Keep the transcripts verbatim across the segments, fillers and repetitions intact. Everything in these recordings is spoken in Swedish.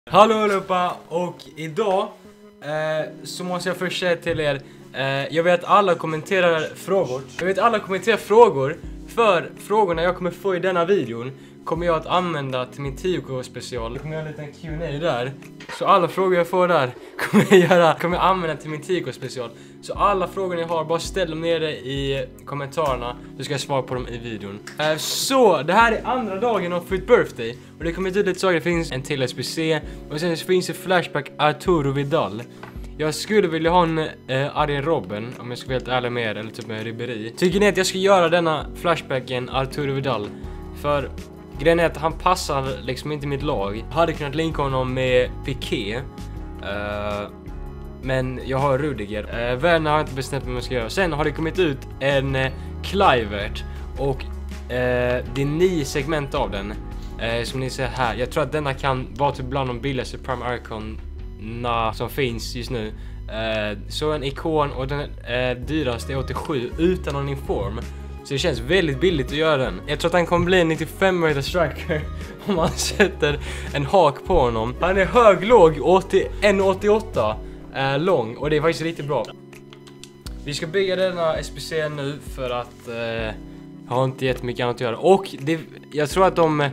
Hallå allihopa, och idag eh, så måste jag först säga till er eh, jag vet alla kommenterar frågor Jag vet alla kommenterar frågor För frågorna jag kommer få i denna videon kommer jag att använda till min tio K special. Jag kommer göra en liten Q and A där. Så alla frågor jag får där kommer jag göra kommer jag använda till min tio K special. Så alla frågor ni har, bara ställ dem nere i kommentarerna, så ska jag svara på dem i videon. uh, Så, det här är andra dagen av Fruit Birthday. Och det kommer ut lite saker, det finns en till S P C. Och sen finns det Flashback Arturo Vidal. Jag skulle vilja ha en uh, Arjen Robben, om jag ska vara helt ärlig med er, eller typ med Ribéry. Tycker ni att jag ska göra denna Flashbacken Arturo Vidal? För grejen är att han passar liksom inte mitt lag. Jag hade kunnat linka honom med Piqué. Uh, men jag har Rudiger. Uh, Värna har jag inte bestämt vad man ska göra. Sen har det kommit ut en uh, Kluivert. Och uh, det är nio segment av den. Uh, som ni ser här. Jag tror att denna kan vara typ bland de billigaste Prime Icon som finns just nu. Uh, så en ikon, och den uh, dyraste är åttiosju utan någon inform. Så det känns väldigt billigt att göra den. Jag tror att han kommer bli en nittiofem meter striker om man sätter en hak på honom. Han är hög, låg, en komma åttioåtta äh, lång, och det är faktiskt riktigt bra. Vi ska bygga denna S P C nu för att äh, jag har inte jättemycket annat att göra. Och det, jag tror att de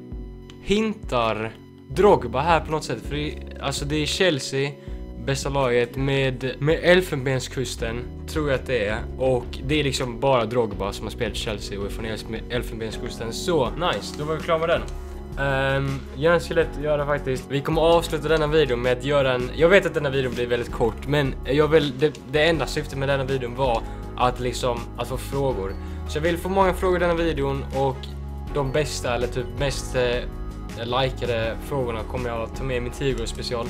hintar Drogba här på något sätt. För det, alltså det är Chelsea, bästa laget med, med Elfenbenskusten, tror jag att det är. Och det är liksom bara Drogba som har spelat Chelsea och är från Elfenbenskusten. Så, nice, då var vi klara med den. um, Ganska lätt att göra faktiskt. Vi kommer avsluta denna video med att göra en... Jag vet att denna videon blir väldigt kort, men jag vill, det, det enda syftet med denna videon var att liksom, att få frågor. Så jag vill få många frågor i denna videon, och de bästa, eller typ mest eh, likade frågorna kommer jag att ta med i min tio K special.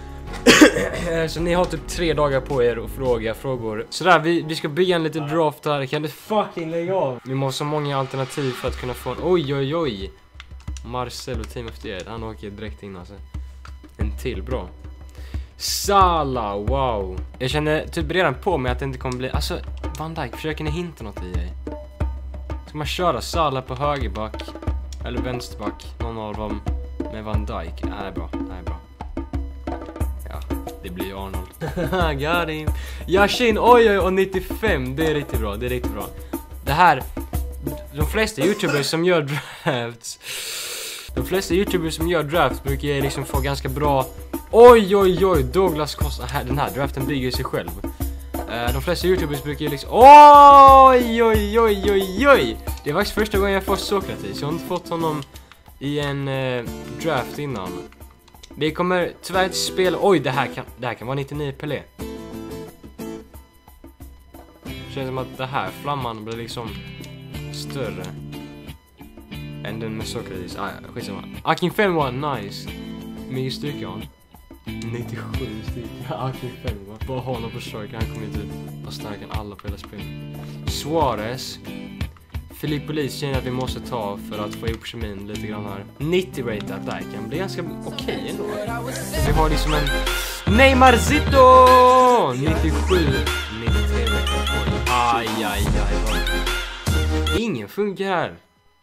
Så ni har typ tre dagar på er att fråga frågor. Sådär, vi, vi ska bygga en liten draft här. Kan du fucking lägga av? Vi måste ha många alternativ för att kunna få en... Oj, oj, oj. Marcelo Team of the Year. Han åker direkt in alltså. En till, bra. Salah, wow. Jag känner typ redan på mig att det inte kommer bli... Alltså, Van Dijk, försöker ni hinta något i dig? Ska man köra Salah på högerback eller vänsterback? Någon av dem med Van Dijk. Nej, det är bra, det är bra. Det blir Arnold. Got him. Yashin, oj oj, och nittiofem. Det är riktigt bra, det är riktigt bra. Det här, de flesta youtubers som gör drafts De flesta youtubers som gör drafts brukar jag liksom få ganska bra. Oj oj oj, Douglas Costa. Den här draften bygger sig själv. De flesta youtubers brukar ju liksom... Oj oj oj oj oj. Det är faktiskt första gången jag får Sokratis. Jag har inte fått honom i en uh, draft innan. Vi kommer tyvärr inte spela... Oj, det här kan, det här kan vara nittionio Pelé. Det känns som att det här flamman blir liksom större än den med Sokratis. Ah, skitsamma. Akin fem var nice. Mycket styrka han. nittiosju styrka. Akin fem var. Bara ha honom på strike. Han kommer inte vara starkare än alla på hela spelet. Suarez. Filippo Lis känner att vi måste ta för att få ihop kemin lite grann här. nittio rated där kan bli ganska okej okay ändå. Vi har liksom en Neymarzito nittiosju nittiotre rated. Aj aj aj. Ingen funkar här.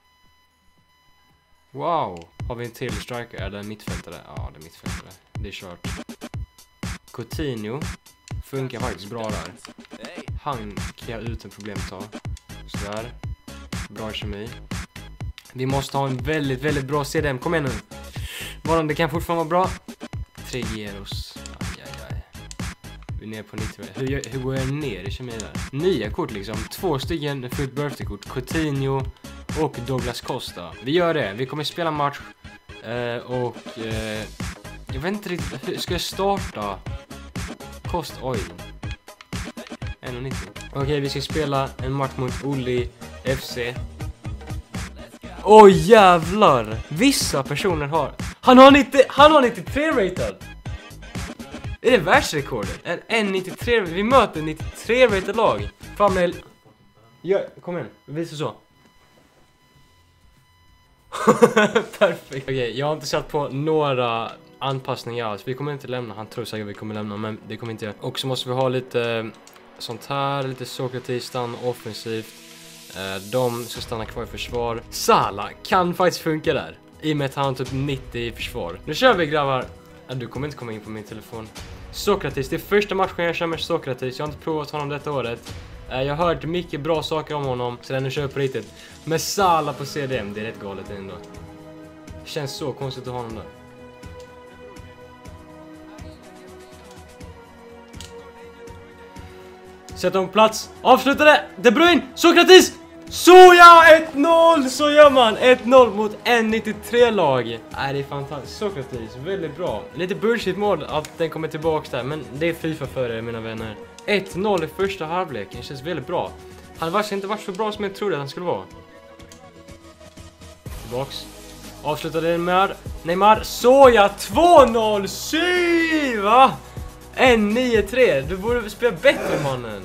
Wow. Har vi en till striker? Är det en mittfältare? Ja, det är mittfältare. Det är kört. Coutinho funkar faktiskt bra där. Han kan jag utan problem ta. Sådär. Bra kemi. Vi måste ha en väldigt, väldigt bra C D M. Kom igen nu. Varan, det kan fortfarande vara bra. Tre Geros. Aj, aj, aj. Vi är ner på nittio. Hur, hur går jag ner i kemi där? Nya kort liksom. Två stycken Fruit Birthday-kort. Coutinho och Douglas Costa. Vi gör det. Vi kommer spela match. Uh, och... Uh, jag vet inte riktigt. Hur ska jag starta? Kost... Oj. en komma nittio. Okej, okay, vi ska spela en match mot Oli F C. Åh oh, jävlar. Vissa personer har... Han har, nittio, han har nittiotre rated. Är det världsrekordet? En, en nittiotre... Vi möter nittiotre rated lag. Fan med... Ja, kom igen. Visa så. Perfekt. Okej, okay, jag har inte satt på några anpassningar alls. Vi kommer inte lämna. Han tror säkert att vi kommer lämna, men det kommer inte göra. Och så måste vi ha lite... sånt här, lite Sokratis, stanna offensivt. eh, De ska stanna kvar i försvar. Salah kan faktiskt funka där, i och med att han har typ nittio i försvar. Nu kör vi grabbar. Ja, du kommer inte komma in på min telefon. Sokratis, det är första matchen jag kör med Sokratis. Jag har inte provat honom detta året. Jag har hört mycket bra saker om honom, så den är köpt på riktigt. Men Salah på C D M, det är rätt galet ändå. Känns så konstigt att ha honom där. Sätt dem på plats. Avslutade. De Bruyne. Sokratis. Så ja, ett noll. Så gör man. ett noll mot en nittiotre-lag. Nej, det är fantastiskt. Sokratis, väldigt bra. Lite bullshit mål att den kommer tillbaka där. Men det är FIFA för er, mina vänner. ett noll i första halvleken. Känns väldigt bra. Han har inte varit så bra som jag trodde att han skulle vara. Tillbaks. Avslutade Neymar. Neymar. Så ja, två noll. Sy, va? en nio tre. Du borde spela bättre, mannen.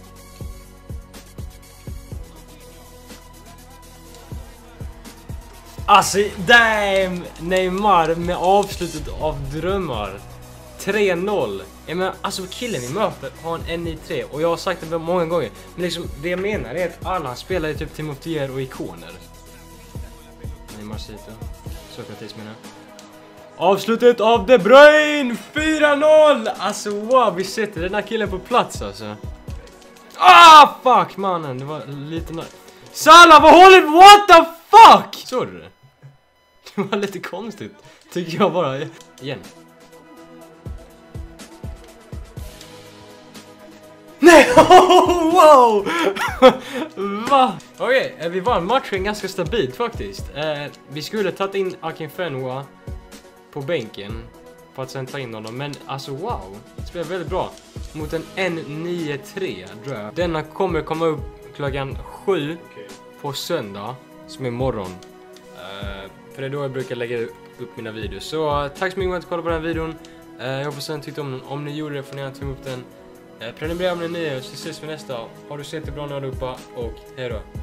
Alltså, damn. Neymar med avslutet av drömmar. tre noll. Jag menar, alltså killen vi möter har en N nio tre. Och jag har sagt det många gånger. Men liksom, det jag menar är att alla spelar i typ Timotier och ikoner. Neymar sitter. Sokratis menar. Avslutet av De Bruyne. fyra noll. Alltså wow, vi sätter den här killen på plats alltså. Ah, fuck mannen. Det var lite nöjd. Salah, vad håller du? What the fuck? Såg du det? Det var lite konstigt. Tycker jag bara. Igen. Nej, oh, wow! Va? Okej, okay, vi vann matchen ganska stabilt faktiskt. Eh, vi skulle tagit in Akinfenwa på bänken för att sen ta in honom. Men alltså wow, det spelar väldigt bra. Mot en N nio tre, tror jag. Denna kommer komma upp klockan sju på söndag, som är morgon. Uh, för det är då jag brukar lägga upp mina videos. Så uh, tack så mycket för att kolla på den här videon. Uh, jag hoppas att ni tyckte om den. Om ni gjorde det får ni gärna ta upp den. Uh, prenumerera om ni är nya, så ses vi nästa. Har du sett det bra nu allihopa och hej då.